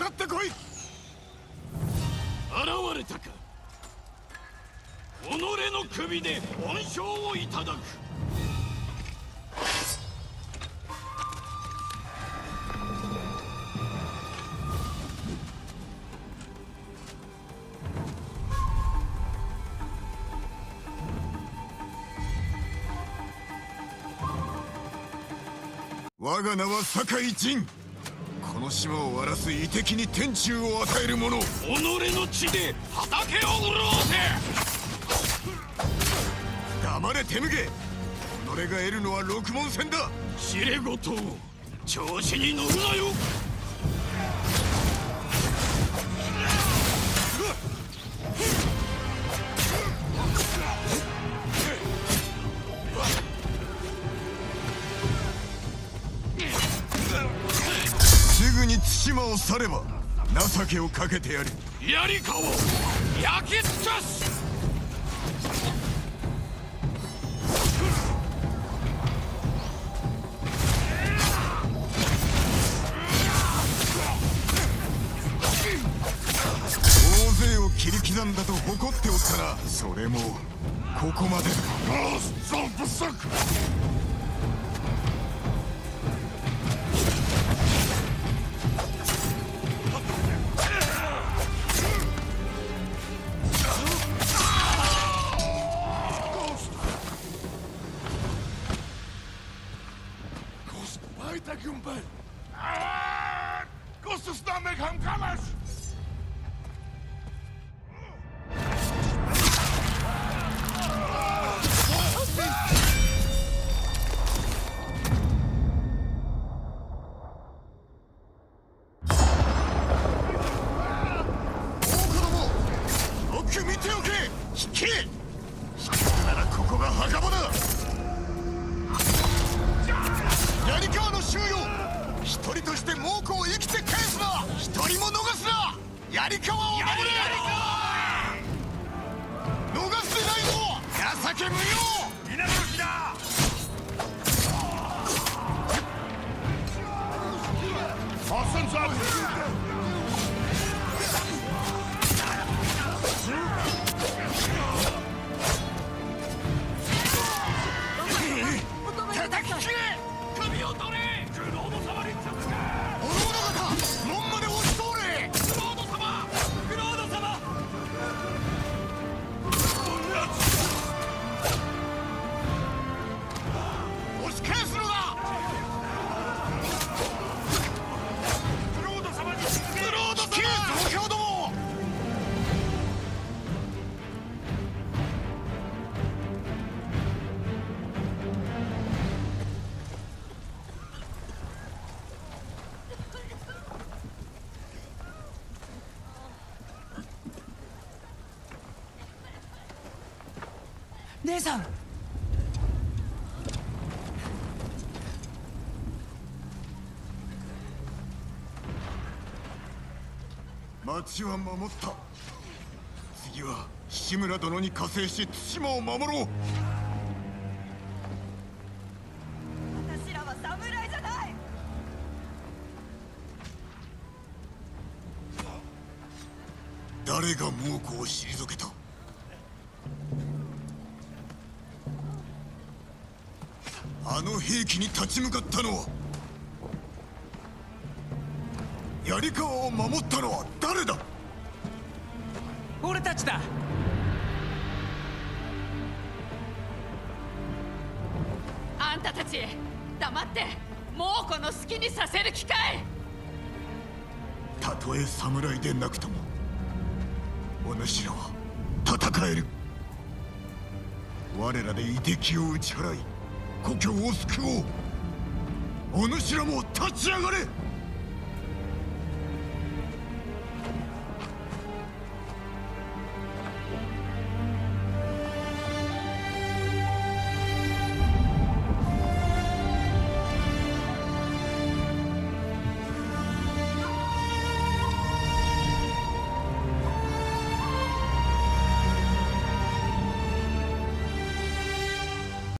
かってこい。現れたか。己の首で恩賞をいただく。我が名は酒井仁。この島を荒らす遺敵に天誅を与える者。己の血で畑を潤せ。黙れ手向け。己が得るのは六文銭だ。知れごとを調子に乗るなよ。すぐに対馬を去れば情けをかけてやる。槍かを焼き尽くす。大勢を切り刻んだと誇っておったら、それもここまでだ。 姉さん。 町は守った。次は志村殿に加勢し対馬を守ろう。 私らは侍じゃない。 誰が猛虎を退けた。あの兵器に立ち向かったのは、槍川を守ったのは誰だ。 俺たちだ。 あんたたち黙って猛虎の好きにさせる気かい。 たとえ侍でなくともお主らは戦える。我らで遺敵を打ち払い故郷を救おう。お主らも立ち上がれ。